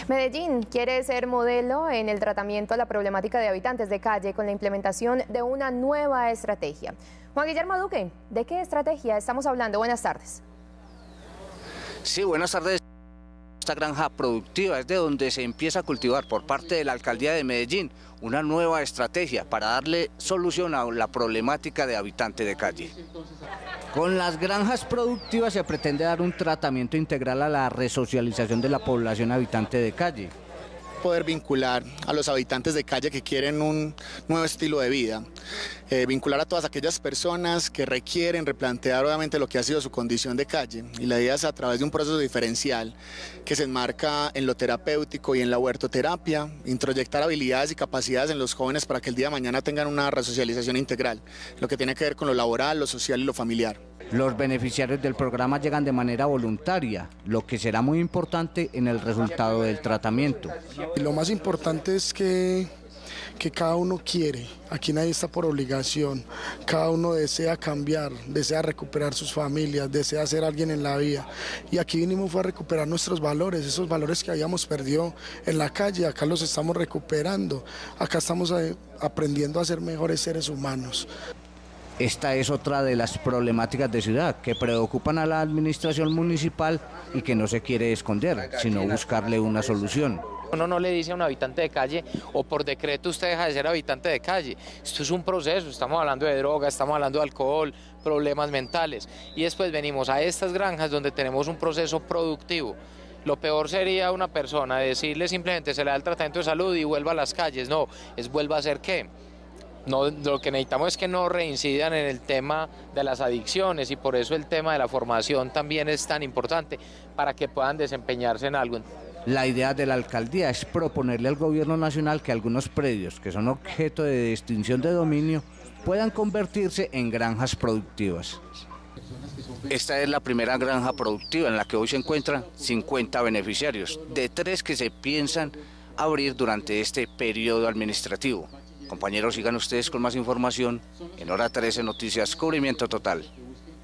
Medellín quiere ser modelo en el tratamiento a la problemática de habitantes de calle con la implementación de una nueva estrategia. Juan Guillermo Duque, ¿de qué estrategia estamos hablando? Buenas tardes. Sí, buenas tardes. Esta granja productiva es de donde se empieza a cultivar por parte de la Alcaldía de Medellín una nueva estrategia para darle solución a la problemática de habitantes de calle. Con las granjas productivas se pretende dar un tratamiento integral a la resocialización de la población habitante de calle. Poder vincular a los habitantes de calle que quieren un nuevo estilo de vida, vincular a todas aquellas personas que requieren replantear obviamente lo que ha sido su condición de calle, y la idea es a través de un proceso diferencial que se enmarca en lo terapéutico y en la huertoterapia, introyectar habilidades y capacidades en los jóvenes para que el día de mañana tengan una resocialización integral, lo que tiene que ver con lo laboral, lo social y lo familiar. Los beneficiarios del programa llegan de manera voluntaria, lo que será muy importante en el resultado del tratamiento. Lo más importante es que cada uno quiere, aquí nadie está por obligación, cada uno desea cambiar, desea recuperar sus familias, desea ser alguien en la vida. Y aquí vinimos fue a recuperar nuestros valores, esos valores que habíamos perdido en la calle, acá los estamos recuperando, acá estamos aprendiendo a ser mejores seres humanos. Esta es otra de las problemáticas de ciudad que preocupan a la administración municipal y que no se quiere esconder, sino buscarle una solución. Uno no le dice a un habitante de calle o por decreto usted deja de ser habitante de calle. Esto es un proceso, estamos hablando de droga, estamos hablando de alcohol, problemas mentales. Y después venimos a estas granjas donde tenemos un proceso productivo. Lo peor sería una persona decirle simplemente se le da el tratamiento de salud y vuelva a las calles. No, es vuelva a hacer ¿qué? No, lo que necesitamos es que no reincidan en el tema de las adicciones, y por eso el tema de la formación también es tan importante para que puedan desempeñarse en algo. La idea de la alcaldía es proponerle al gobierno nacional que algunos predios que son objeto de extinción de dominio puedan convertirse en granjas productivas. Esta es la primera granja productiva en la que hoy se encuentran 50 beneficiarios, de 3 que se piensan abrir durante este periodo administrativo. Compañeros, sigan ustedes con más información en Hora 13 Noticias, cubrimiento total.